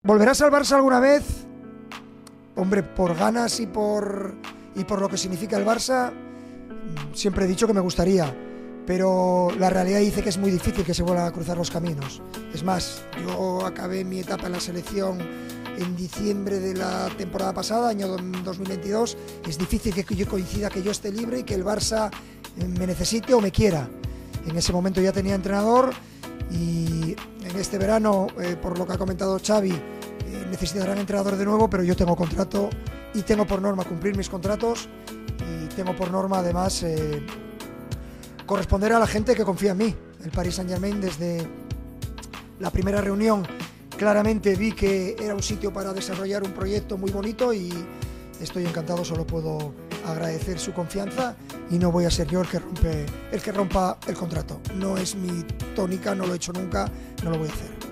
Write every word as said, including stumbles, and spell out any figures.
¿Volverás al Barça alguna vez? Hombre, por ganas y por, y por lo que significa el Barça, siempre he dicho que me gustaría, pero la realidad dice que es muy difícil que se vuelvan a cruzar los caminos. Es más, yo acabé mi etapa en la selección en diciembre de la temporada pasada, año dos mil veintidós. Es difícil que yo coincida, que yo esté libre y que el Barça me necesite o me quiera. En ese momento ya tenía entrenador y en este verano, eh, por lo que ha comentado Xavi, eh, necesitarán entrenador de nuevo, pero yo tengo contrato y tengo por norma cumplir mis contratos y tengo por norma además eh, corresponder a la gente que confía en mí. El Paris Saint-Germain, desde la primera reunión, claramente vi que era un sitio para desarrollar un proyecto muy bonito y estoy encantado. Solo puedo agradecer su confianza y no voy a ser yo el que rompe, el que rompa el contrato. No es mi tónica, no lo he hecho nunca, no lo voy a hacer.